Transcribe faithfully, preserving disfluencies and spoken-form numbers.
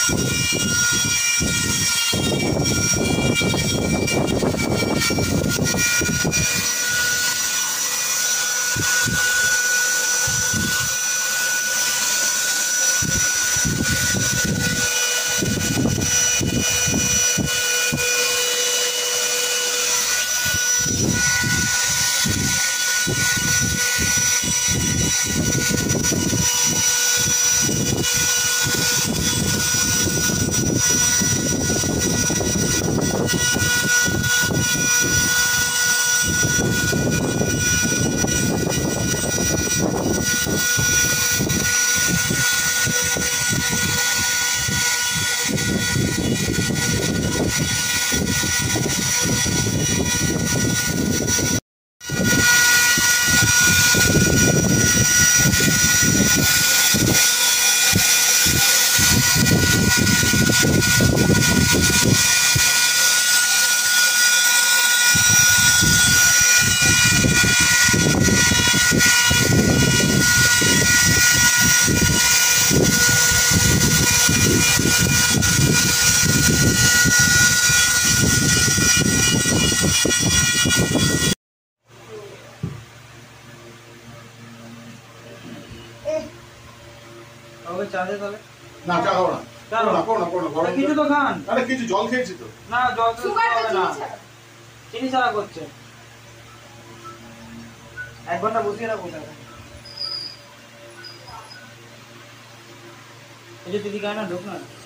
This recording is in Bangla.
চা দে তাহলে। না চা খাবো না। চা না করো না করো না গরম কিছু তো খান। আরে কিছু জল খেয়েছি তো। না জল তো খাবে না। চিনি ছাড়া করছে। এক ঘন্টা বসিয়ে রাখো তাহলে। এই যে দিদি গায় না ঢোক না।